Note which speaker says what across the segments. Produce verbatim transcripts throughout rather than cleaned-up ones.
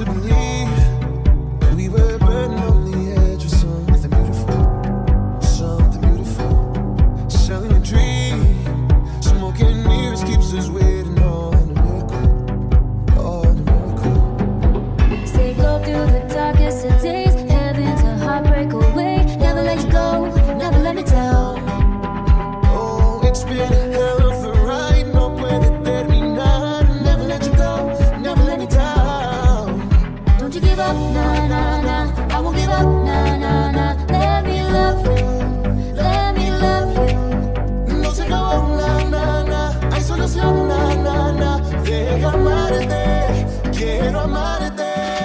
Speaker 1: to believe we were burning on the edge of something beautiful, something beautiful. Selling a dream, smoking mirrors keeps us waiting on a miracle, on a miracle.
Speaker 2: Stay go through the darkest of days, heaven's a heartbreak away. Never let you go, never let me down.
Speaker 1: Oh, it's been a hell of a ride, no puede terminar. Never let you go, never let me down.
Speaker 2: Don't you give up, nah, nah, nah. I won't give up, nah, nah, nah. Let me love you, let me love you.
Speaker 1: No se acabó, na, na, na. Hay solución, na, na, na. Deja amarte, quiero amarte.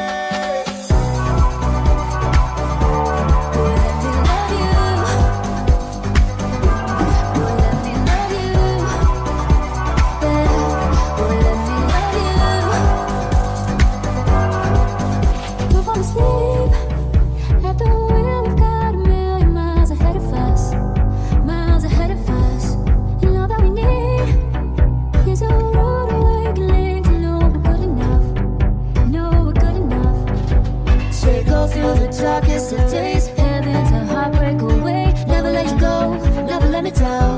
Speaker 2: Through the darkest of days, heaven's a heartbreak away. Never let you go, never let me down.